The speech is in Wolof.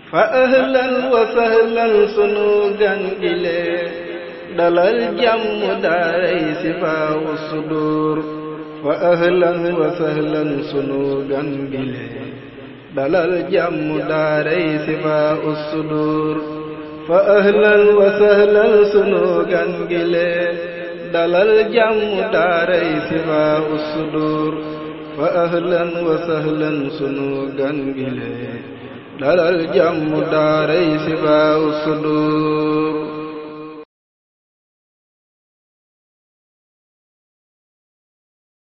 fa ahlan wa sahlan sunu gan guilé dalal jàmm daaray Sifaa Sudur fa ahlan wa sahlan sunu gan guilé dalal jàmm daaray Sifaa Sudur fa ahlan wa sahlan sunu gan guilé dalal jàmm daaray Sifaa Sudur fa ahlan wa sahlan sunu gan guilé dalal jàmm daaray Sifaa Sudur